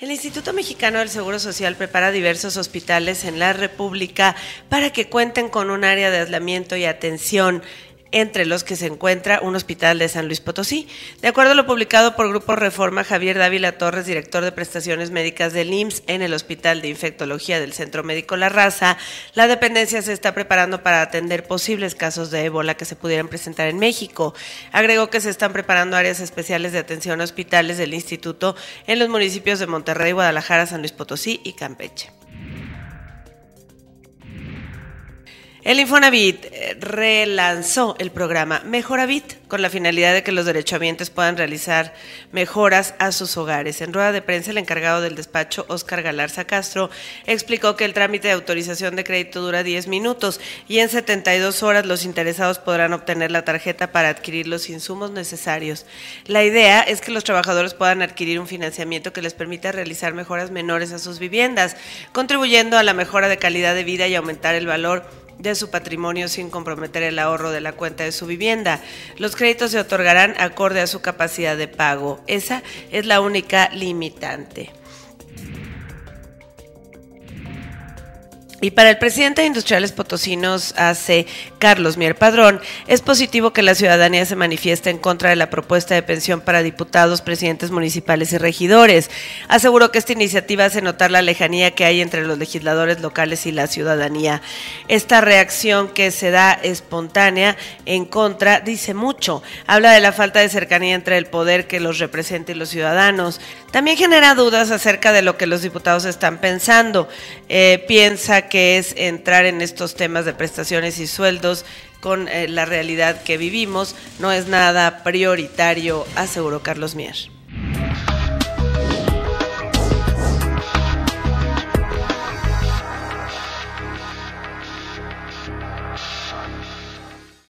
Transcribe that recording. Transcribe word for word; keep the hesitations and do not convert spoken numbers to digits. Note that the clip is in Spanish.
El Instituto Mexicano del Seguro Social prepara diversos hospitales en la República para que cuenten con un área de aislamiento y atención, entre los que se encuentra un hospital de San Luis Potosí. De acuerdo a lo publicado por Grupo Reforma, Javier Dávila Torres, director de prestaciones médicas del I M S S en el Hospital de Infectología del Centro Médico La Raza, la dependencia se está preparando para atender posibles casos de ébola que se pudieran presentar en México. Agregó que se están preparando áreas especiales de atención a hospitales del instituto en los municipios de Monterrey, Guadalajara, San Luis Potosí y Campeche. El Infonavit relanzó el programa Mejoravit con la finalidad de que los derechohabientes puedan realizar mejoras a sus hogares. En rueda de prensa, el encargado del despacho, Óscar Galarza Castro, explicó que el trámite de autorización de crédito dura diez minutos y en setenta y dos horas los interesados podrán obtener la tarjeta para adquirir los insumos necesarios. La idea es que los trabajadores puedan adquirir un financiamiento que les permita realizar mejoras menores a sus viviendas, contribuyendo a la mejora de calidad de vida y aumentar el valor de su patrimonio sin comprometer el ahorro de la cuenta de su vivienda. Los créditos se otorgarán acorde a su capacidad de pago. Esa es la única limitante. Y para el presidente de Industriales Potosinos A C, Carlos Mier Padrón, es positivo que la ciudadanía se manifieste en contra de la propuesta de pensión para diputados, presidentes municipales y regidores. Aseguró que esta iniciativa hace notar la lejanía que hay entre los legisladores locales y la ciudadanía. Esta reacción que se da espontánea en contra dice mucho. Habla de la falta de cercanía entre el poder que los representa y los ciudadanos. También genera dudas acerca de lo que los diputados están pensando. Eh, piensa que es entrar en estos temas de prestaciones y sueldos con eh, la realidad que vivimos, no es nada prioritario, aseguró Carlos Mier.